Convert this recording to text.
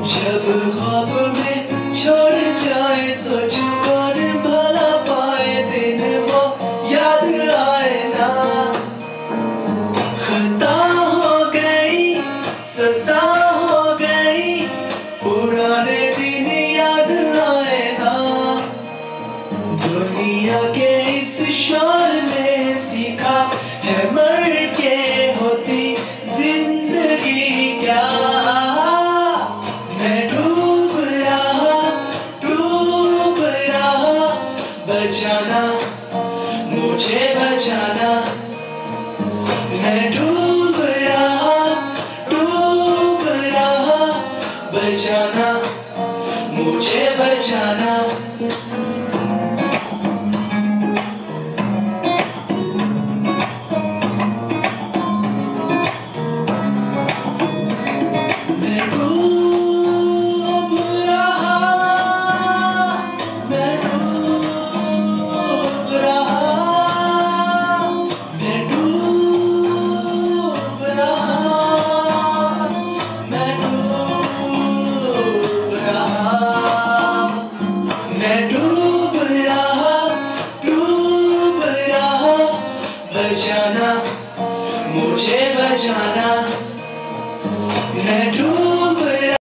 जब ख्वाब में छोड़ जाए सोच कौन भला पाए दिन वो याद आए ना। खता हो गई सजा हो गई पुराने दिन याद आए ना। दुनिया के इस शोर में सीखा है मर के होती जिंदगी क्या। मैं डूब रहा बचाना मुझे बचाना। मैं डूब रहा बचाना मुझे बचाना।